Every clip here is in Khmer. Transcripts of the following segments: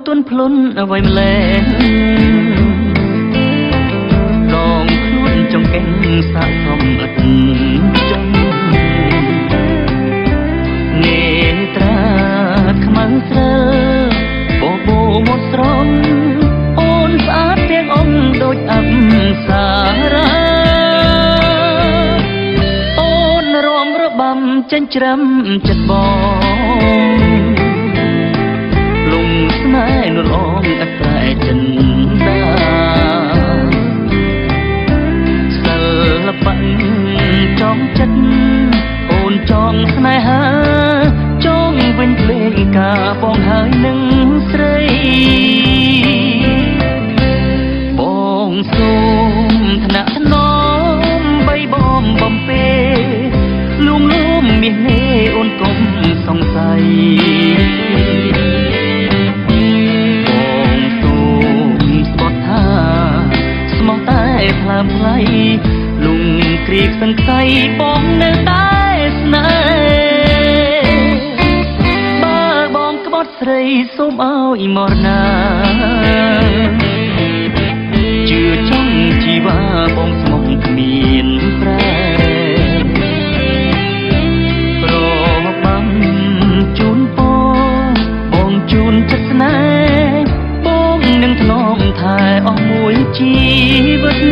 ទន់ភ្លុនអ្វីម្លេះដងខ្លួនចង្កេងសាកសមឥតចង់នេត្រាខ្មៅស្រើបបោមកស្រន់អូនស្អាតទាំងអងដូចអប្សារាអូនរំរបាំចិញ្ច្រាំចិត្តបងលំស្នេហ៍នួនអងអត់ប្រែចិនដាសិល្បៈចំចិត្តអូនចង់ស្នេហាចង់វិញភ្លេងការបងហើយនឹងស្រីបងសូមថ្នាក់ថ្នមបីបំបំពេលួងលួមមាសនេះអូនកុំសង្ស័យបងសូមស្បត់ថាស្មោះតែផ្លើមផ្លៃលុងគ្រីកសង្ស័យបងនៅតែស្នេហ៍បើបងក្បត់ស្រីសូមឲ្យមរណាជឿចង់ជីវ៉ាបងស្មោះគ្មានប្រែប្របាំជូនបងជូនចិត្តស្នេហ៍បងនឹងថ្នមថែអស់មួយជីវិត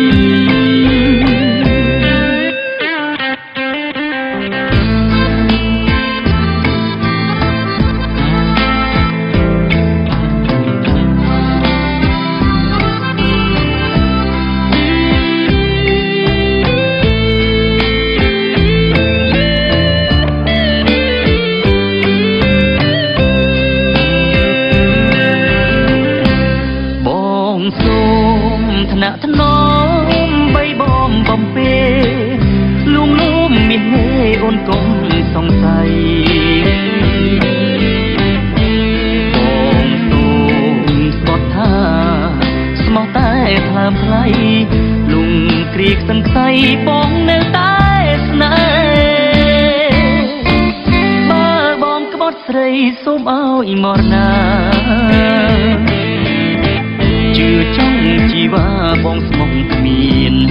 សូមថ្នាក់ថ្នមបីបំបំពេលួងលួមមាសនេះអូនកុំសង្ស័យបងសូមស្បត់ថាស្មោះតែផ្លើមផ្លៃលុងគ្រីកសង្ស័យបងនៅតែស្នេហ៍បើបងក្បត់ស្រីសូមឲ្យមរណាជឿចង់ជីវ៉ាបងស្មោះគ្មាន